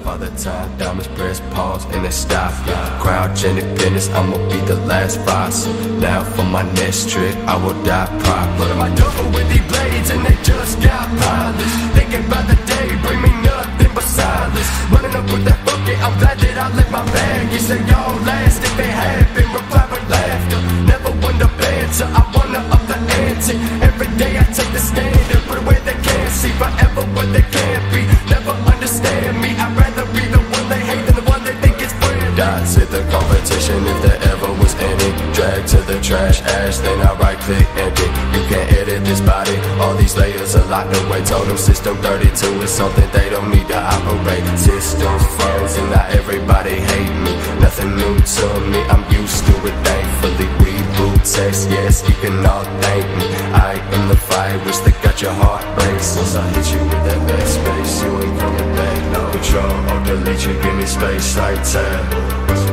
all the time. Diamonds press pause and they stop. Crowd independence, I'ma be the last five. So now for my next trick, I will die proper. My double with these blades and they just got polished. Thinking about the day, bring me nothing but silence. Running up with that bucket, I'm glad that I left my bag. You say y'all last if it happened, reply with laughter. Never won the banter, I wanna up the ante. Every day I take the stand and put away they can't see. Forever what they can't be, never understand me. I'd rather be the one they hate than the one they think is friendly. Dots hit the competition if there ever was any. Drag to the trash ash, then I right click empty. You can't edit this body, all these layers are locked away. Told them system 32 is something they don't need to operate. Systems frozen, now everybody hate me. Nothing new to me, I'm used to it thankfully. Reboot text, yes, you can all thank me. I am the virus that got your heart racing. Once I hit you with that backspace, you ain't coming back. No control or delete you, give me space like tab.